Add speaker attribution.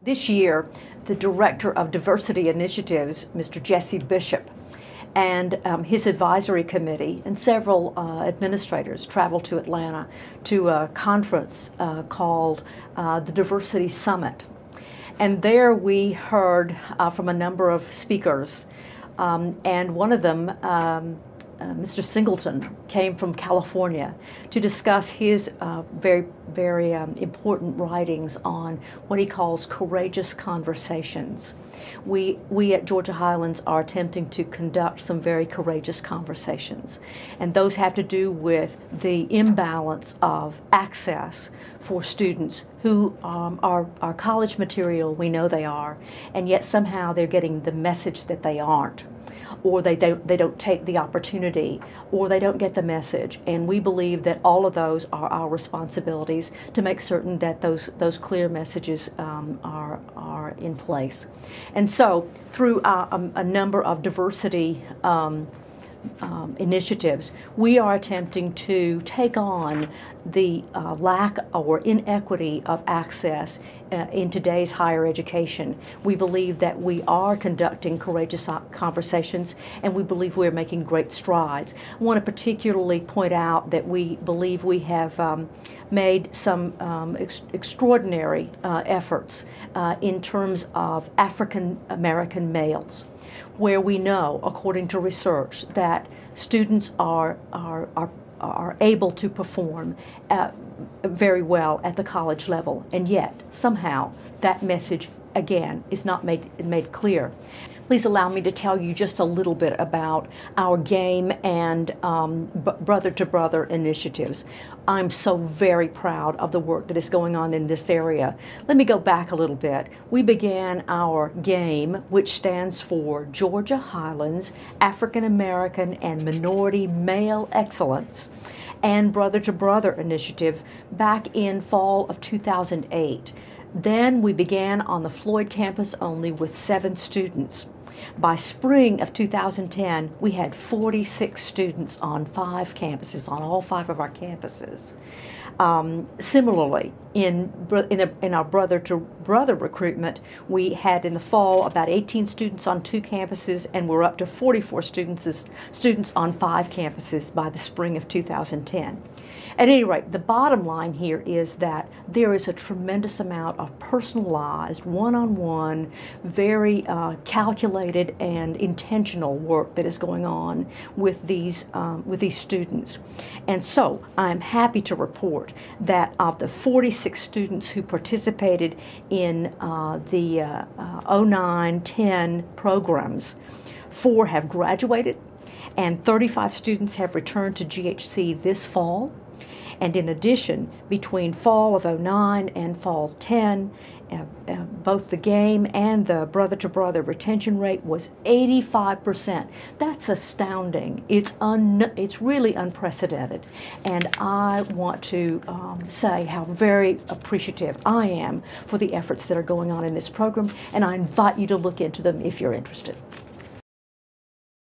Speaker 1: This year, the Director of Diversity Initiatives, Mr. Jesse Bishop, and his advisory committee and several administrators traveled to Atlanta to a conference called the Diversity Summit. And there we heard from a number of speakers, and one of them, Mr. Singleton, came from California to discuss his very important writings on what he calls courageous conversations. We at Georgia Highlands are attempting to conduct some very courageous conversations, and those have to do with the imbalance of access for students who are college material, we know they are, and yet somehow they're getting the message that they aren't, or they don't take the opportunity, or they don't get the message. And we believe that all of those are our responsibilities to make certain that those clear messages are in place. And so through a number of diversity initiatives, we are attempting to take on the lack or inequity of access in today's higher education. We believe that we are conducting courageous conversations, and we believe we're making great strides. I want to particularly point out that we believe we have made some extraordinary efforts in terms of African American males, where we know, according to research, that students are able to perform very well at the college level, and yet somehow that message again is not made clear. Please allow me to tell you just a little bit about our GAME and brother-to-brother initiatives. I'm so very proud of the work that is going on in this area. Let me go back a little bit. We began our GAME, which stands for Georgia Highlands African American and Minority Male Excellence, and brother-to-brother initiative back in fall of 2008. Then we began on the Floyd campus only with 7 students. By spring of 2010, we had 46 students on 5 campuses, on all 5 of our campuses. Similarly, in our brother-to-brother recruitment, we had in the fall about 18 students on 2 campuses, and we're up to 44 students on 5 campuses by the spring of 2010. At any rate, the bottom line here is that there is a tremendous amount of personalized, one-on-one, very calculated and intentional work that is going on with these students. And so I'm happy to report that of the 46 students who participated in the 09-10 programs, 4 have graduated, and 35 students have returned to GHC this fall. And in addition, between fall of 09 and fall 10, both the GAME and the brother-to-brother retention rate was 85%. That's astounding. It's really unprecedented. And I want to say how very appreciative I am for the efforts that are going on in this program, and I invite you to look into them if you're interested.